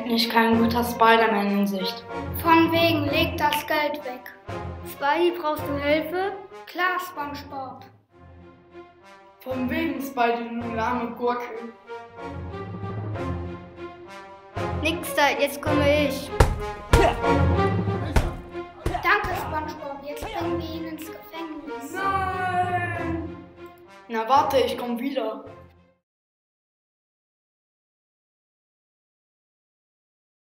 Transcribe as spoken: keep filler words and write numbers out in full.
nicht kein guter Spider-Man in Sicht. Von wegen, leg das Geld weg. Spidey, brauchst du Hilfe? Klar, SpongeBob. Von wegen Spidey, du lahme Gurke. Nix da, jetzt komme ich. Danke, SpongeBob. Jetzt bringen wir ihn ins Gefängnis. Nein! Na warte, ich komm wieder.